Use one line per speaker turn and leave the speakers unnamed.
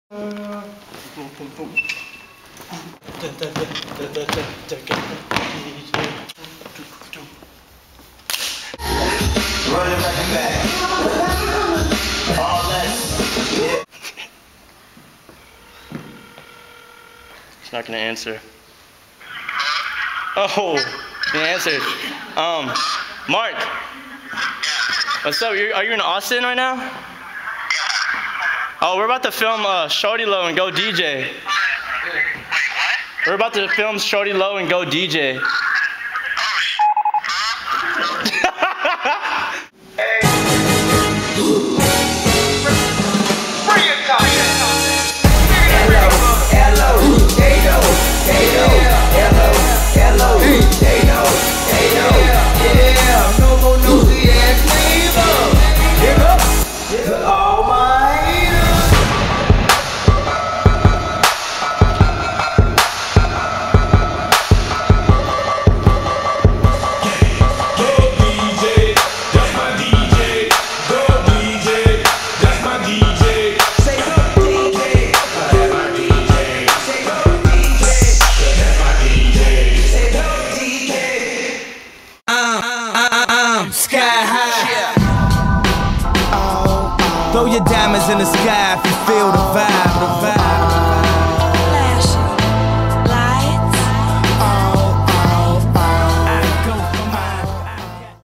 Running like a bag. All that.
He's not gonna answer. Oh, he answered. Mark. What's up? Are you in Austin right now? Oh, we're about to film Shorty Low and Go DJ. We're about to film Shorty Low and Go DJ.
Throw your diamonds in the sky if you feel the vibe,